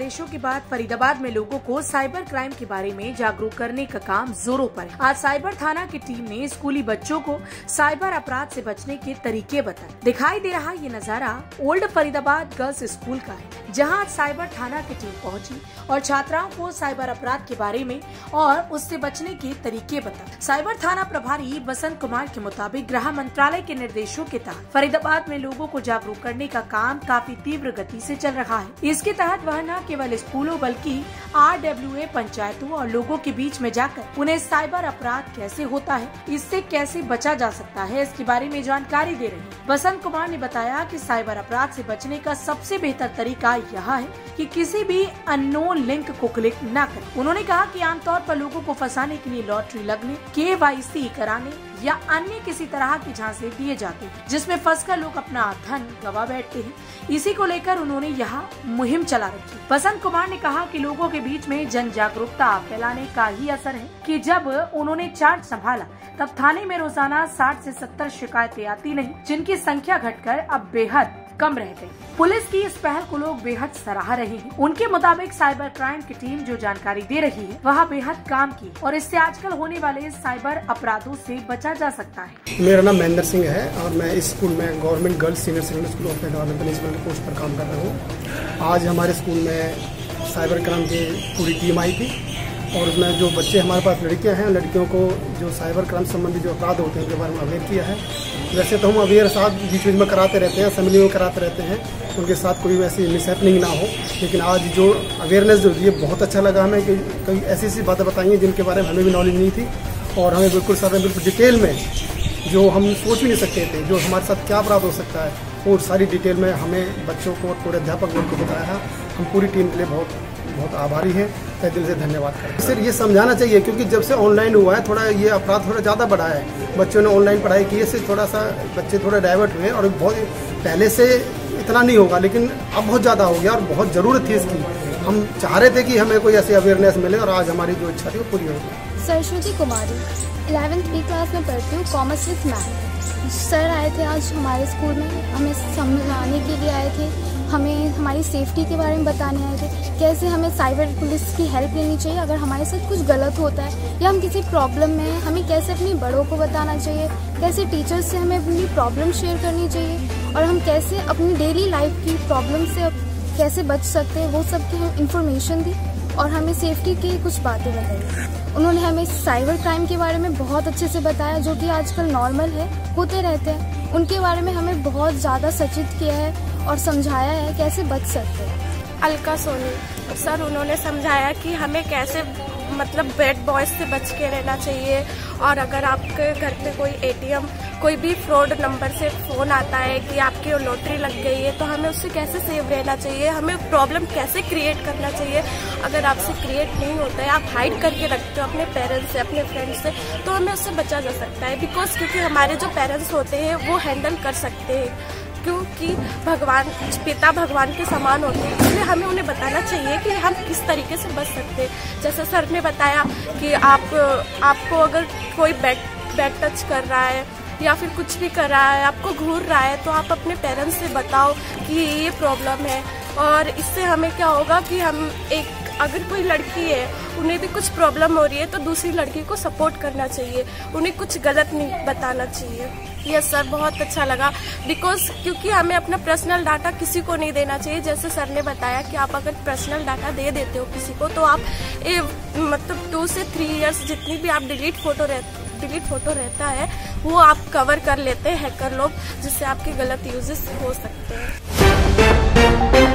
निर्देशों के बाद फरीदाबाद में लोगों को साइबर क्राइम के बारे में जागरूक करने का काम जोरों पर है। आज साइबर थाना की टीम ने स्कूली बच्चों को साइबर अपराध से बचने के तरीके बताए। दिखाई दे रहा ये नजारा ओल्ड फरीदाबाद गर्ल्स स्कूल का है, जहां साइबर थाना की टीम पहुंची और छात्राओं को साइबर अपराध के बारे में और उससे बचने के तरीके बताए। साइबर थाना प्रभारी बसंत कुमार के मुताबिक गृह मंत्रालय के निर्देशों के तहत फरीदाबाद में लोगों को जागरूक करने का काम काफी तीव्र गति से चल रहा है। इसके तहत वह न केवल स्कूलों बल्कि RWA पंचायतों और लोगों के बीच में जाकर उन्हें साइबर अपराध कैसे होता है, इससे कैसे बचा जा सकता है, इसके बारे में जानकारी दे रहे हैं। बसंत कुमार ने बताया कि साइबर अपराध से बचने का सबसे बेहतर तरीका यह है कि किसी भी अननोन लिंक को क्लिक न करें। उन्होंने कहा कि आमतौर पर लोगों को फंसाने के लिए लॉटरी लगने, KYC कराने या अन्य किसी तरह के झांसे दिए जाते हैं, जिसमें फंसकर लोग अपना धन गवा बैठते हैं। इसी को लेकर उन्होंने यह मुहिम चला रखी। बसंत कुमार ने कहा कि लोगों के बीच में जन जागरूकता फैलाने का ही असर है कि जब उन्होंने चार्ज संभाला तब थाने में रोजाना 60 से 70 शिकायतें आती नहीं, जिनकी संख्या घटकर अब बेहद कम रह गई। पुलिस की इस पहल को लोग बेहद सराह रहे हैं। उनके मुताबिक साइबर क्राइम की टीम जो जानकारी दे रही है वह बेहद काम की और इससे आजकल होने वाले साइबर अपराधों से बचा जा सकता है। मेरा नाम महेंद्र सिंह है और मैं इस स्कूल में government girls senior secondary school of Faridabad में प्रिंसिपल की पोस्ट पर काम कर रहा हूँ। आज हमारे स्कूल में साइबर क्राइम की पूरी टीम आई थी और उसमें जो बच्चे हमारे पास लड़कियां हैं, लड़कियों को जो साइबर क्राइम संबंधी जो अपराध होते हैं उनके बारे में अवेयर किया है। वैसे तो हम अवेयर साथ बीच बीच में कराते रहते हैं, असेंबली में कराते रहते हैं, उनके साथ कोई वैसी मिसहैपनिंग ना हो। लेकिन आज जो अवेयरनेस जो ये बहुत अच्छा लगा हमें कि कई ऐसी ऐसी बातें बताई हैं जिनके बारे में हमें भी नॉलेज नहीं थी और हमें बिल्कुल सर ने बिल्कुल डिटेल में जो हम सोच भी नहीं सकते थे, जो हमारे साथ क्या अपराध हो सकता है, वो सारी डिटेल में हमें बच्चों को और पूरे अध्यापक वर्ग को बताया। हम पूरी टीम के लिए बहुत आभारी हैं, तहे दिल से धन्यवाद करते हैं। सर ये समझाना चाहिए क्योंकि जब से ऑनलाइन हुआ है थोड़ा ये अपराध थोड़ा ज़्यादा बढ़ा है। बच्चों ने ऑनलाइन पढ़ाई की से थोड़ा सा बच्चे थोड़ा डाइवर्ट हुए और बहुत पहले से इतना नहीं होगा लेकिन अब बहुत ज़्यादा हो गया और बहुत ज़रूरत थी इसकी। हम चाह रहे थे कि हमें कोई ऐसी अवेयरनेस मिले और आज हमारी जो इच्छा थी वो पूरी हो गई। सरस्वती कुमारी 11th B क्लास में पढ़ती हूँ, कॉमर्स विथ मैथ। सर आए थे आज हमारे स्कूल में, हमें समझाने के लिए आए थे, हमें हमारी सेफ्टी के बारे में बताने आए थे, कैसे हमें साइबर पुलिस की हेल्प लेनी चाहिए अगर हमारे साथ कुछ गलत होता है या हम किसी प्रॉब्लम में हैं, हमें कैसे अपने बड़ों को बताना चाहिए, कैसे टीचर्स से हमें अपनी प्रॉब्लम शेयर करनी चाहिए और हम कैसे अपनी डेली लाइफ की प्रॉब्लम से कैसे बच सकते हैं, वो सब की इंफॉर्मेशन दी और हमें सेफ्टी की कुछ बातें बताई। उन्होंने हमें साइबर क्राइम के बारे में बहुत अच्छे से बताया, जो कि आजकल नॉर्मल है, होते रहते हैं। उनके बारे में हमें बहुत ज़्यादा सचेत किया है और समझाया है कैसे बच सकते हैं। अलका सोनी सर, उन्होंने समझाया कि हमें कैसे मतलब बैड बॉयज से बच के रहना चाहिए और अगर आपके घर पे कोई ATM कोई भी फ्रॉड नंबर से फ़ोन आता है कि आपकी लॉटरी लग गई है तो हमें उससे कैसे सेव रहना चाहिए, हमें प्रॉब्लम कैसे क्रिएट करना चाहिए। अगर आपसे क्रिएट नहीं होता है, आप हाइड करके रखते हो अपने पेरेंट्स से, अपने फ्रेंड्स से, तो हमें उससे बचा जा सकता है। बिकॉज क्योंकि हमारे जो पेरेंट्स होते हैं वो हैंडल कर सकते हैं, क्योंकि पिता भगवान के समान होते हैं, इसलिए हमें उन्हें बताना चाहिए कि हम किस तरीके से बच सकते हैं। जैसे सर ने बताया कि आपको अगर कोई बैड टच कर रहा है या फिर कुछ भी कर रहा है, आपको घूर रहा है, तो आप अपने पेरेंट्स से बताओ कि ये प्रॉब्लम है। और इससे हमें क्या होगा कि हम अगर कोई लड़की है उन्हें भी कुछ प्रॉब्लम हो रही है तो दूसरी लड़की को सपोर्ट करना चाहिए, उन्हें कुछ गलत नहीं बताना चाहिए। यस सर, बहुत अच्छा लगा बिकॉज क्योंकि हमें अपना पर्सनल डाटा किसी को नहीं देना चाहिए। जैसे सर ने बताया कि आप अगर पर्सनल डाटा दे देते हो किसी को तो आप मतलब 2 से 3 इयर्स जितनी भी आप डिलीट फोटो रहता है वो आप कवर कर लेते हैं हैकर लोग, जिससे आपके गलत यूजेस हो सकते हैं।